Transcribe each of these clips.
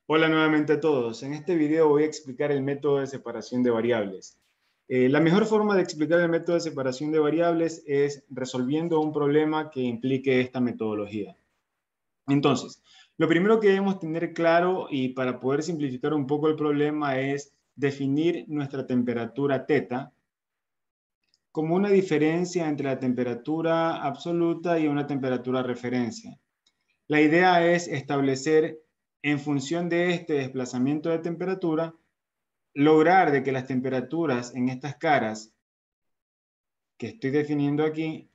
Hola nuevamente a todos. En este video voy a explicar el método de separación de variables. La mejor forma de explicar el método de separación de variables es resolviendo un problema que implique esta metodología. Entonces, lo primero que debemos tener claro y para poder simplificar un poco el problema es definir nuestra temperatura θ como una diferencia entre la temperatura absoluta y una temperatura referencia. La idea es establecer, en función de este desplazamiento de temperatura, lograr de que las temperaturas en estas caras que estoy definiendo aquí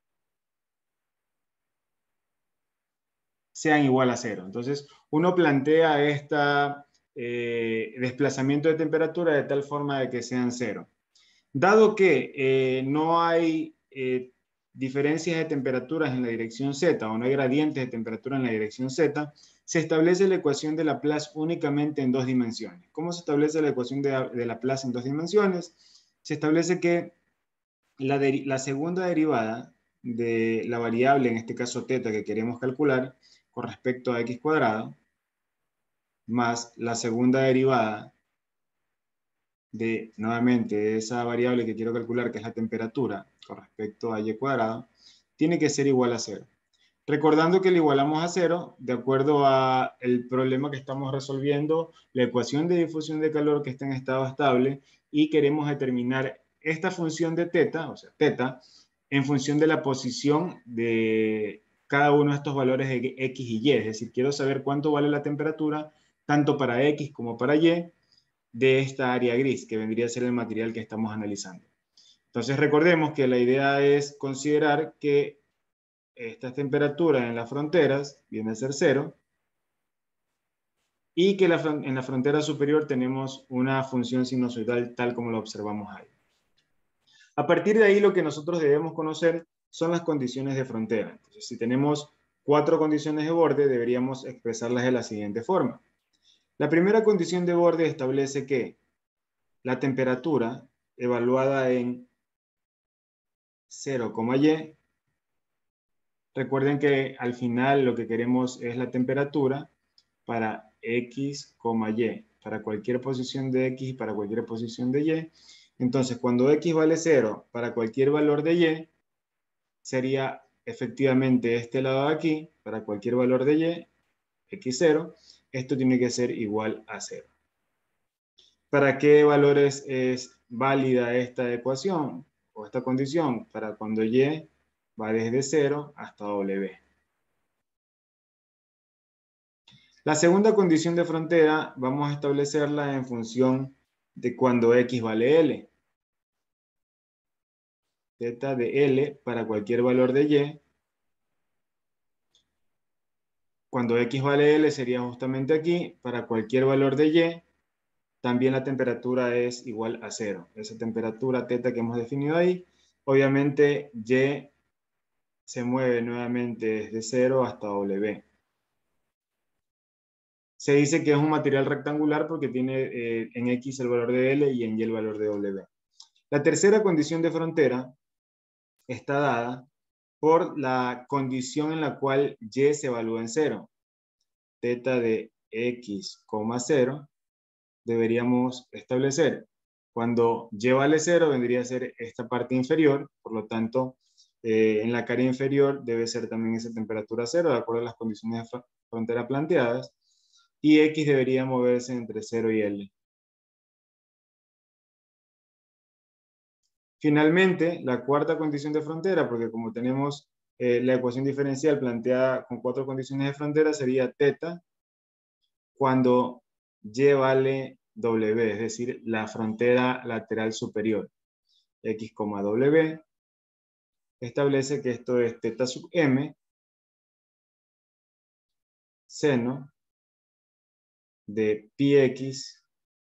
sean igual a cero. Entonces, uno plantea este desplazamiento de temperatura de tal forma de que sean cero. Dado que no hay diferencias de temperaturas en la dirección z o no hay gradientes de temperatura en la dirección z, se establece la ecuación de Laplace únicamente en dos dimensiones. ¿Cómo se establece la ecuación de Laplace en dos dimensiones? Se establece que la segunda derivada de la variable, en este caso θ, que queremos calcular con respecto a x cuadrado, más la segunda derivada de, nuevamente, esa variable que quiero calcular, que es la temperatura, con respecto a y cuadrado, tiene que ser igual a cero. Recordando que le igualamos a cero, de acuerdo al problema que estamos resolviendo, la ecuación de difusión de calor que está en estado estable, y queremos determinar esta función de θ, o sea, θ, en función de la posición de cada uno de estos valores de x y y. Es decir, quiero saber cuánto vale la temperatura, tanto para x como para y, de esta área gris, que vendría a ser el material que estamos analizando. Entonces recordemos que la idea es considerar que estas temperaturas en las fronteras viene a ser cero, y que en la frontera superior tenemos una función sinusoidal tal como lo observamos ahí. A partir de ahí, lo que nosotros debemos conocer son las condiciones de frontera. Entonces, si tenemos 4 condiciones de borde, deberíamos expresarlas de la siguiente forma. La primera condición de borde establece que la temperatura evaluada en 0, y, recuerden que al final lo que queremos es la temperatura para x, y, para cualquier posición de x y para cualquier posición de y. Entonces, cuando x vale 0 para cualquier valor de y, sería efectivamente este lado de aquí, para cualquier valor de y, x0, esto tiene que ser igual a 0. ¿Para qué valores es válida esta ecuación o esta condición? Para cuando y va desde 0 hasta w. La segunda condición de frontera vamos a establecerla en función de cuando x vale L. Θ de L para cualquier valor de y. Cuando x vale L sería justamente aquí. Para cualquier valor de y, también la temperatura es igual a 0. Esa temperatura θ que hemos definido ahí, obviamente y se mueve nuevamente desde 0 hasta w. Se dice que es un material rectangular porque tiene en x el valor de L y en y el valor de w. La tercera condición de frontera está dada por la condición en la cual y se evalúa en 0. Θ de x, 0, deberíamos establecer. Cuando y vale 0 vendría a ser esta parte inferior, por lo tanto, en la cara inferior debe ser también esa temperatura 0, de acuerdo a las condiciones de frontera planteadas, y x debería moverse entre 0 y L. Finalmente, la cuarta condición de frontera, porque como tenemos la ecuación diferencial planteada con 4 condiciones de frontera, sería θ cuando y vale w, es decir, la frontera lateral superior. X, w, establece que esto es θ sub m, seno de πx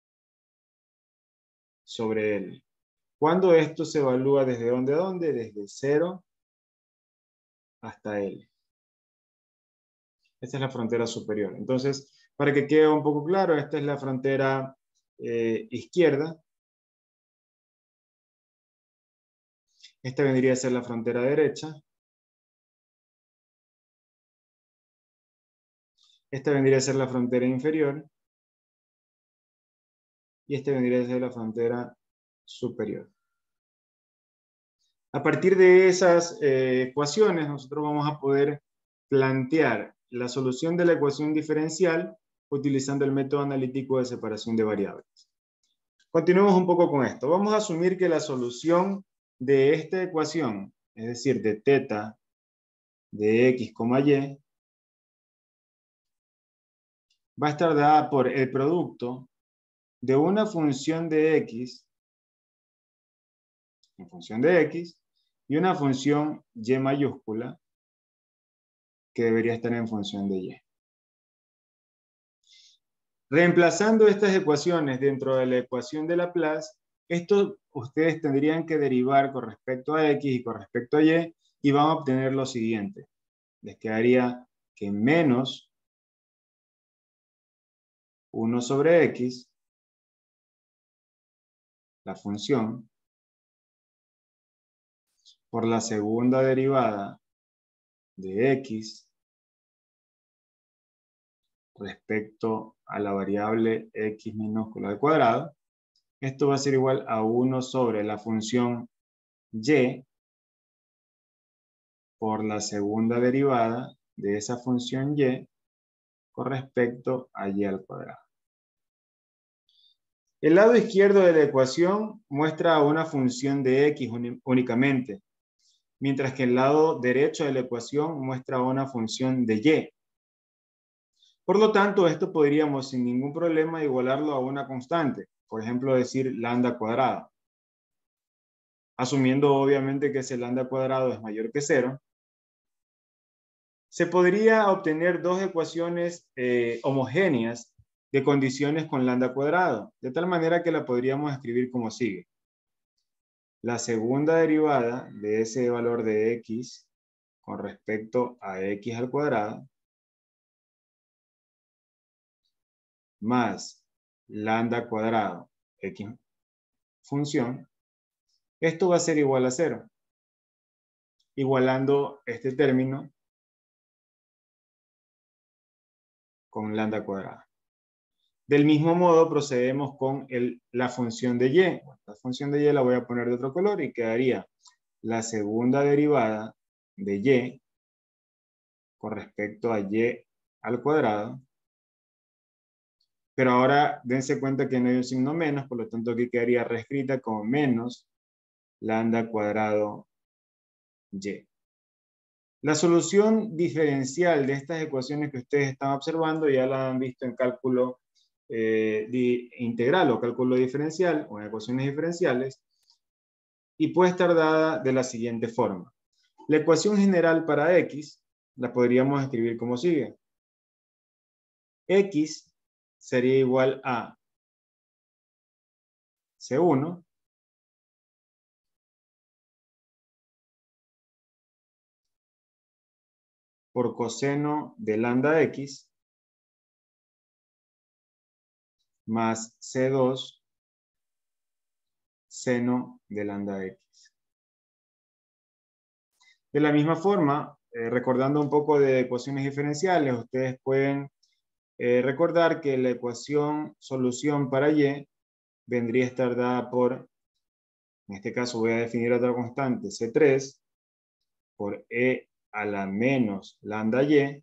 sobre L. Cuando esto se evalúa desde dónde a dónde, desde 0 hasta L. Esta es la frontera superior. Entonces, para que quede un poco claro, esta es la frontera izquierda. Esta vendría a ser la frontera derecha. Esta vendría a ser la frontera inferior. y este vendría a ser la frontera superior. A partir de esas ecuaciones, nosotros vamos a poder plantear la solución de la ecuación diferencial utilizando el método analítico de separación de variables. Continuemos un poco con esto. Vamos a asumir que la solución de esta ecuación, es decir, de teta de x, y, va a estar dada por el producto de una función de x en función de x y una función y mayúscula que debería estar en función de y. Reemplazando estas ecuaciones dentro de la ecuación de Laplace, esto ustedes tendrían que derivar con respecto a x y con respecto a y van a obtener lo siguiente. Les quedaría que menos 1 sobre x, la función, por la segunda derivada de x respecto a la variable x minúscula al cuadrado. Esto va a ser igual a 1 sobre la función y por la segunda derivada de esa función y con respecto a y al cuadrado. El lado izquierdo de la ecuación muestra una función de x únicamente, mientras que el lado derecho de la ecuación muestra una función de y. Por lo tanto, esto podríamos sin ningún problema igualarlo a una constante, por ejemplo decir lambda cuadrada. Asumiendo obviamente que ese lambda cuadrado es mayor que 0, se podría obtener dos ecuaciones homogéneas de condiciones con lambda cuadrado, de tal manera que la podríamos escribir como sigue. La segunda derivada de ese valor de x con respecto a x al cuadrado más lambda cuadrado x función, esto va a ser igual a 0, igualando este término con lambda cuadrada. Del mismo modo procedemos con la función de y. La función de y la voy a poner de otro color y quedaría la segunda derivada de y con respecto a y al cuadrado. Pero ahora dense cuenta que no hay un signo menos, por lo tanto aquí quedaría reescrita como menos lambda cuadrado y. La solución diferencial de estas ecuaciones que ustedes están observando ya la han visto en cálculo integral o cálculo diferencial o en ecuaciones diferenciales y puede estar dada de la siguiente forma. La ecuación general para x la podríamos escribir como sigue. X sería igual a C1 por coseno de lambda x más C2 seno de lambda x. De la misma forma, recordando un poco de ecuaciones diferenciales, ustedes pueden recordar que la ecuación solución para y vendría a estar dada por, en este caso voy a definir otra constante, C3 por e a la menos lambda y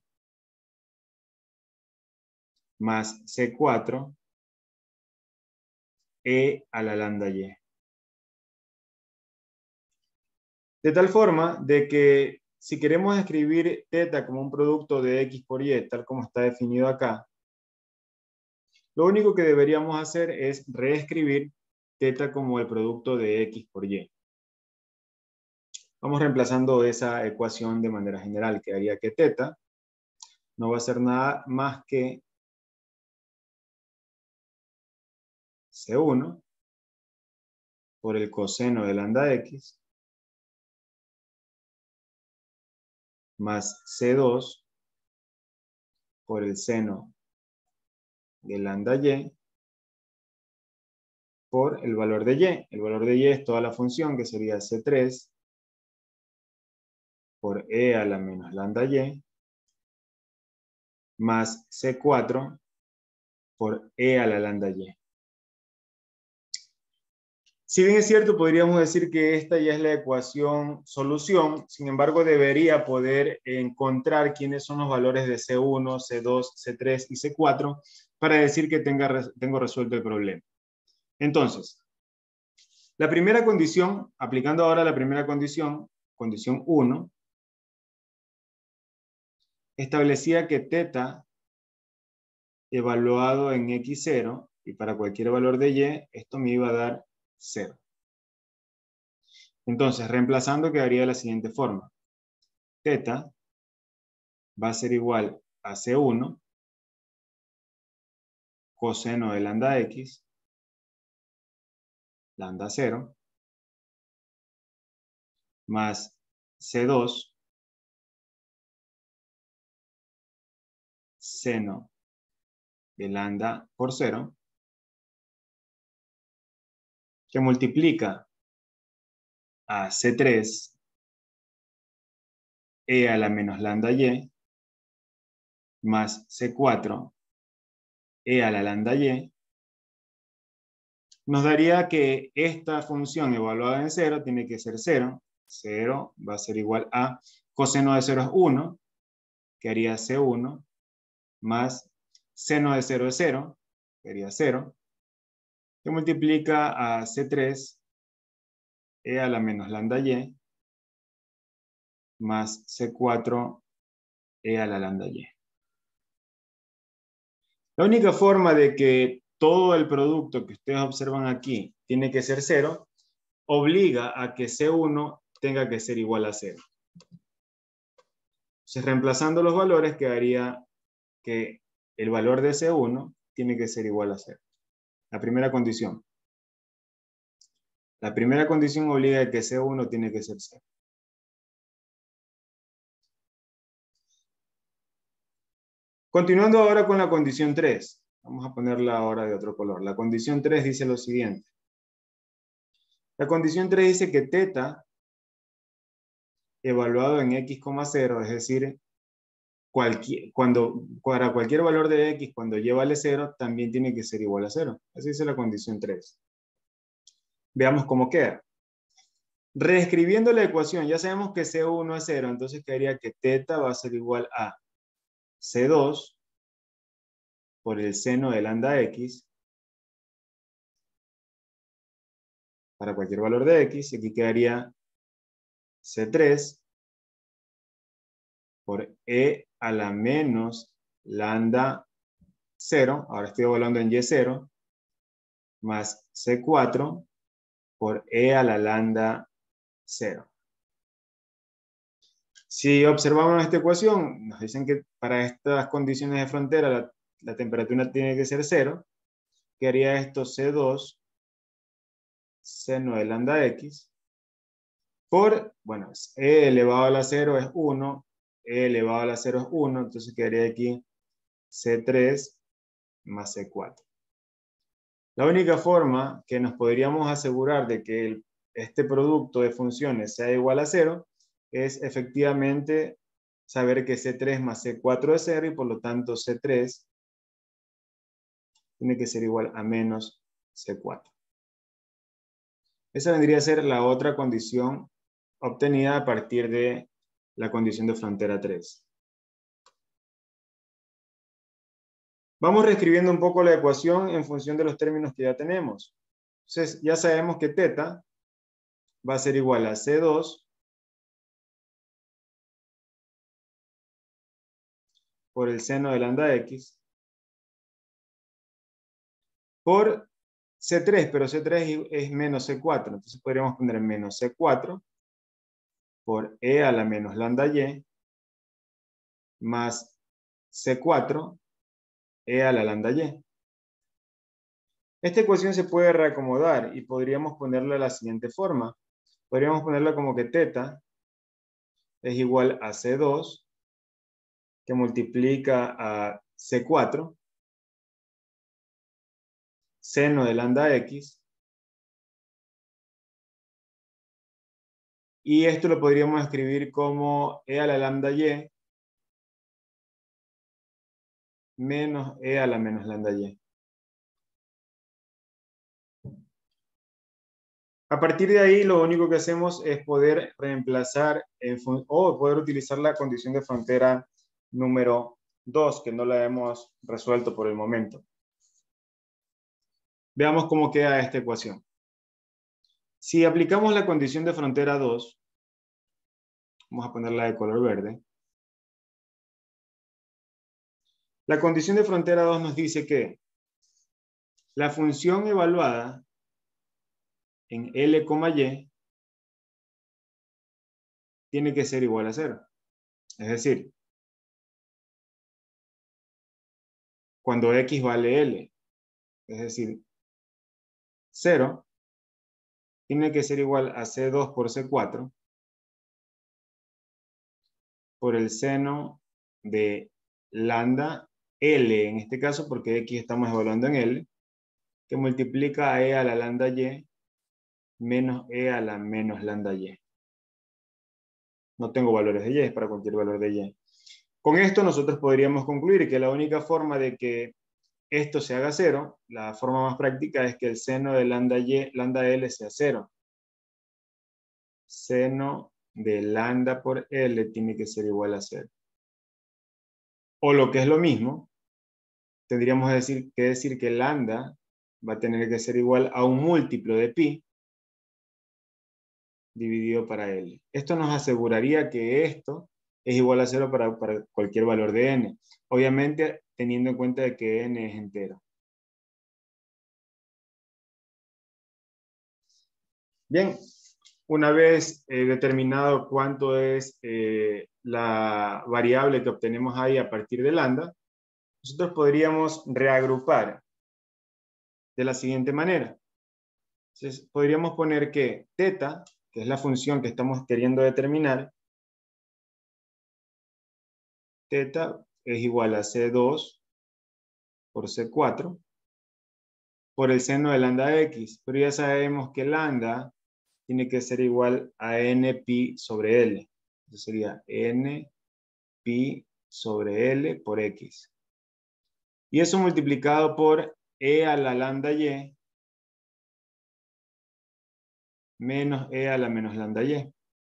más C4 e a la lambda y. De tal forma de que si queremos escribir θ como un producto de x por y, tal como está definido acá, lo único que deberíamos hacer es reescribir θ como el producto de x por y. Vamos reemplazando esa ecuación de manera general, que haría que θ no va a ser nada más que C1 por el coseno de lambda x más C2 por el seno de lambda y por el valor de y. El valor de y es toda la función que sería C3 por e a la menos lambda y más C4 por e a la lambda y. Si bien es cierto, podríamos decir que esta ya es la ecuación solución, sin embargo, debería poder encontrar quiénes son los valores de C1, C2, C3 y C4 para decir que tengo resuelto el problema. Entonces, la primera condición, aplicando ahora la primera condición, condición 1, establecía que θ evaluado en x0 y para cualquier valor de y, esto me iba a dar 0. Entonces, reemplazando quedaría de la siguiente forma. θ va a ser igual a C1 coseno de lambda x, lambda 0, más C2 seno de lambda por 0, que multiplica a C3 e a la menos lambda y, más C4 e a la lambda y, nos daría que esta función evaluada en 0 tiene que ser 0. 0 va a ser igual a coseno de 0 es 1, que haría C1, más seno de 0 es 0, que haría 0, que multiplica a C3 e a la menos lambda y, más C4 e a la lambda y. La única forma de que todo el producto que ustedes observan aquí tiene que ser 0, obliga a que C1 tenga que ser igual a 0. Entonces, reemplazando los valores, quedaría que el valor de C1 tiene que ser igual a 0. La primera condición. La primera condición obliga a que C1 tiene que ser 0. Continuando ahora con la condición 3. Vamos a ponerla ahora de otro color. La condición 3 dice lo siguiente. La condición 3 dice que θ evaluado en x,0, es decir, para cualquier valor de x, cuando y vale 0, también tiene que ser igual a 0. Así dice la condición 3. Veamos cómo queda. Reescribiendo la ecuación, ya sabemos que C1 es 0, entonces quedaría que θ va a ser igual a C2 por el seno de lambda x para cualquier valor de x, y aquí quedaría C3 por e a la menos lambda 0, ahora estoy evaluando en y0, más C4 por e a la lambda 0. Si observamos esta ecuación, nos dicen que para estas condiciones de frontera la temperatura tiene que ser 0, que haría esto C2 seno de lambda x por, bueno, e elevado a la 0 es 1, e elevado a la 0 es 1, entonces quedaría aquí C3 más C4. La única forma que nos podríamos asegurar de que este producto de funciones sea igual a 0 es efectivamente saber que C3 más C4 es 0 y por lo tanto C3 tiene que ser igual a menos C4. Esa vendría a ser la otra condición obtenida a partir de la condición de frontera 3. Vamos reescribiendo un poco la ecuación en función de los términos que ya tenemos. Entonces, ya sabemos que θ va a ser igual a C2 por el seno de lambda x por C3, pero C3 es menos C4, entonces podríamos poner menos C4 por e a la menos lambda y más C4 e a la lambda y. Esta ecuación se puede reacomodar y podríamos ponerla de la siguiente forma. Podríamos ponerla como que θ es igual a C2 que multiplica a C4 seno de lambda x, y esto lo podríamos escribir como e a la lambda y menos e a la menos lambda y. A partir de ahí, lo único que hacemos es poder reemplazar o poder utilizar la condición de frontera número 2, que no la hemos resuelto por el momento. Veamos cómo queda esta ecuación. Si aplicamos la condición de frontera 2, vamos a ponerla de color verde. La condición de frontera 2 nos dice que la función evaluada en L, Y tiene que ser igual a 0. Es decir, cuando X vale L, es decir, 0, tiene que ser igual a C2 por C4 por el seno de lambda L, en este caso porque X estamos evaluando en L, que multiplica a E a la lambda Y menos E a la menos lambda Y. No tengo valores de Y, es para cualquier valor de Y. Con esto nosotros podríamos concluir que la única forma de que esto se haga 0, la forma más práctica es que el seno de lambda L sea 0. Seno de lambda por L tiene que ser igual a 0. O lo que es lo mismo, tendríamos que decir que lambda va a tener que ser igual a un múltiplo de pi dividido para L. Esto nos aseguraría que esto es igual a 0 para cualquier valor de n. Obviamente teniendo en cuenta de que n es entero. Bien, una vez determinado cuánto es la variable que obtenemos ahí a partir de lambda, nosotros podríamos reagrupar de la siguiente manera. Entonces, podríamos poner que teta, que es la función que estamos queriendo determinar, teta es igual a C2 por C4 por el seno de lambda X. Pero ya sabemos que lambda tiene que ser igual a n pi sobre L. Entonces sería n pi sobre L por X. Y eso multiplicado por E a la lambda Y menos E a la menos lambda Y.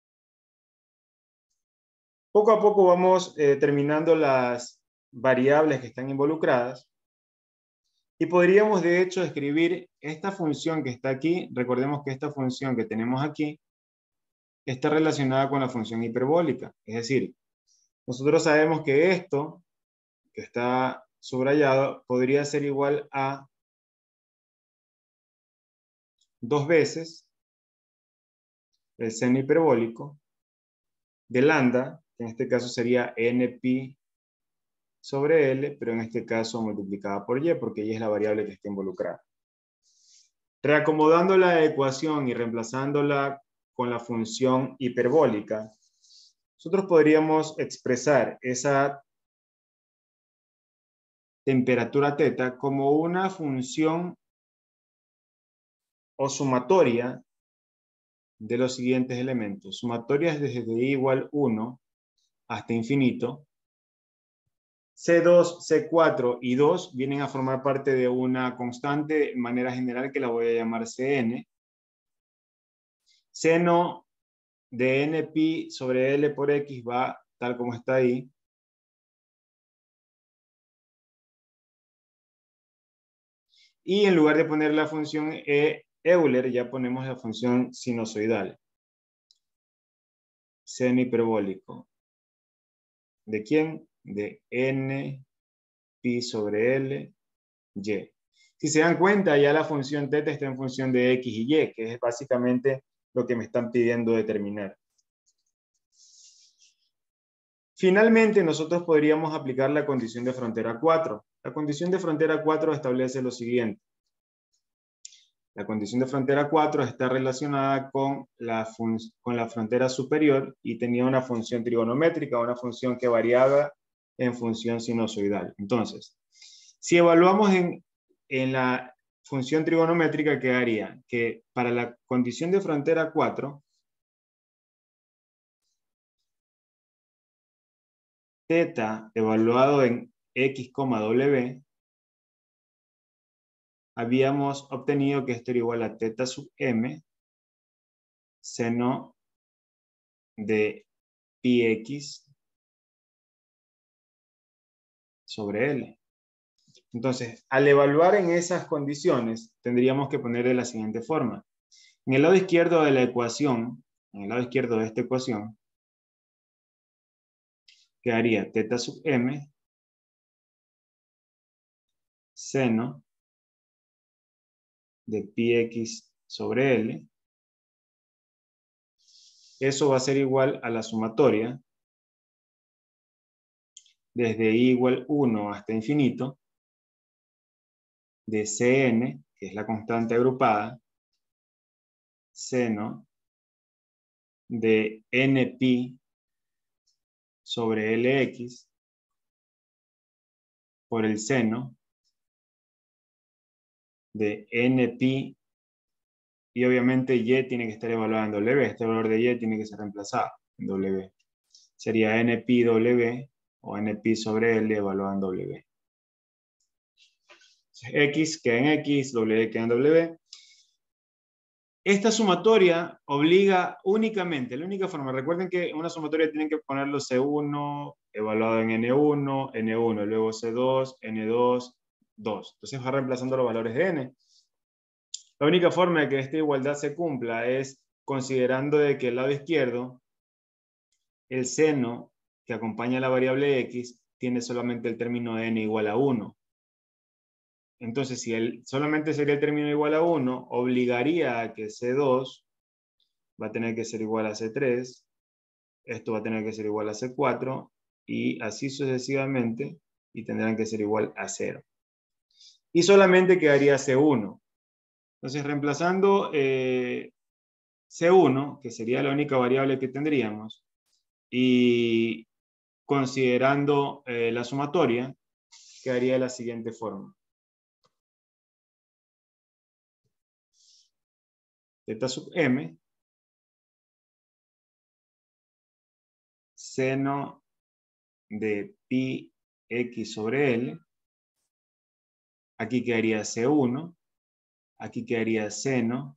Poco a poco vamos terminando las variables que están involucradas. Y podríamos de hecho escribir esta función que está aquí. Recordemos que esta función que tenemos aquí está relacionada con la función hiperbólica. Es decir, nosotros sabemos que esto que está subrayado podría ser igual a 2 veces el seno hiperbólico de lambda, que en este caso sería n pi sobre L, pero en este caso multiplicada por Y, porque Y es la variable que está involucrada. Reacomodando la ecuación y reemplazándola con la función hiperbólica, nosotros podríamos expresar esa temperatura teta como una función o sumatoria de los siguientes elementos. Sumatorias desde i igual 1 hasta infinito. C2, C4 y 2 vienen a formar parte de una constante de manera general que la voy a llamar Cn. Seno de n pi sobre L por X va tal como está ahí. Y en lugar de poner la función Euler, ya ponemos la función sinusoidal. Seno hiperbólico. ¿De quién? De n pi sobre L, y. Si se dan cuenta, ya la función teta está en función de x y y, que es básicamente lo que me están pidiendo determinar. Finalmente, nosotros podríamos aplicar la condición de frontera 4. La condición de frontera 4 establece lo siguiente. La condición de frontera 4 está relacionada con la frontera superior y tenía una función trigonométrica, una función que variaba en función sinusoidal. Entonces, si evaluamos en la función trigonométrica, quedaría que para la condición de frontera 4, teta evaluado en x, w, habíamos obtenido que esto era igual a teta sub m seno de px sobre L. Entonces, al evaluar en esas condiciones, tendríamos que poner de la siguiente forma. En el lado izquierdo de la ecuación, en el lado izquierdo de esta ecuación, quedaría teta sub m seno de px sobre L. Eso va a ser igual a la sumatoria desde i igual 1 hasta infinito de Cn, que es la constante agrupada, seno de npi sobre Lx por el seno de npi, y obviamente y tiene que estar evaluado en w. Este valor de y tiene que ser reemplazado en w. Sería npi w o npi sobre L evaluado en w. X queda en X, W queda en W. Esta sumatoria obliga únicamente, la única forma, recuerden que en una sumatoria tienen que ponerlo C1, evaluado en N1, N1, luego C2, N2, 2. Entonces va reemplazando los valores de N. La única forma de que esta igualdad se cumpla es considerando de que el lado izquierdo, el seno que acompaña a la variable X, tiene solamente el término de N igual a 1. Entonces, si solamente sería el término igual a 1, obligaría a que C2 va a tener que ser igual a C3, esto va a tener que ser igual a C4, y así sucesivamente, y tendrán que ser igual a 0. Y solamente quedaría C1. Entonces, reemplazando C1, que sería la única variable que tendríamos, y considerando la sumatoria, quedaría de la siguiente forma. Teta sub m seno de pi x sobre L. Aquí quedaría C1. Aquí quedaría seno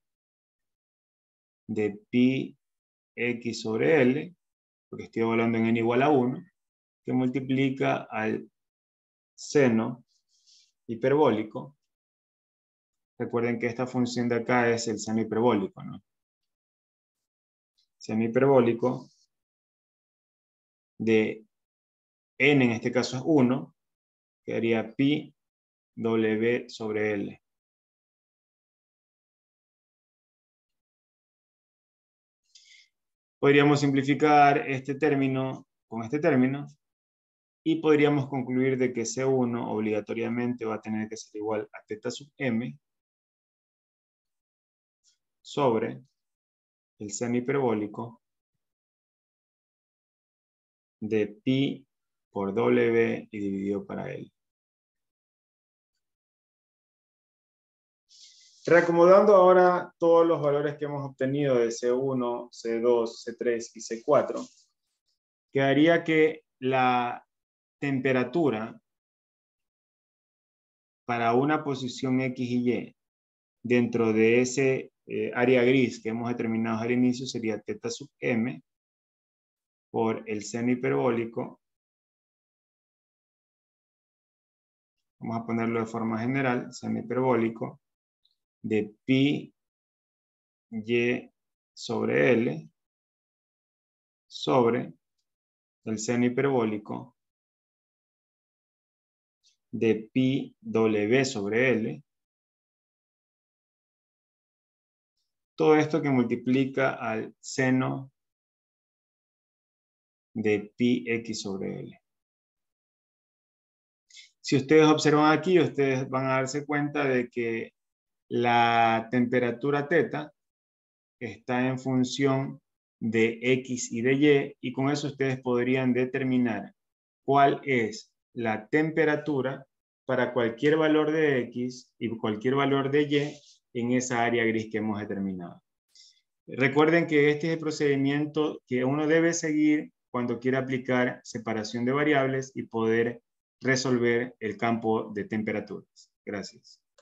de pi x sobre L, porque estoy evaluando en n igual a 1, que multiplica al seno hiperbólico. Recuerden que esta función de acá es el seno hiperbólico, ¿no? Seno hiperbólico de n, en este caso es 1, quedaría pi w sobre L. Podríamos simplificar este término con este término y podríamos concluir de que C1 obligatoriamente va a tener que ser igual a teta sub m sobre el seno hiperbólico de pi por w y dividido para L. Reacomodando ahora todos los valores que hemos obtenido de C1, C2, C3 y C4, quedaría que la temperatura para una posición X y Y dentro de ese área gris que hemos determinado al inicio sería teta sub m por el seno hiperbólico. Vamos a ponerlo de forma general, seno hiperbólico de pi y sobre L sobre el seno hiperbólico de pi w sobre L. Todo esto que multiplica al seno de pi x sobre L. Si ustedes observan aquí, ustedes van a darse cuenta de que la temperatura θ está en función de X y de Y, y con eso ustedes podrían determinar cuál es la temperatura para cualquier valor de X y cualquier valor de Y en esa área gris que hemos determinado. Recuerden que este es el procedimiento que uno debe seguir cuando quiera aplicar separación de variables y poder resolver el campo de temperaturas. Gracias.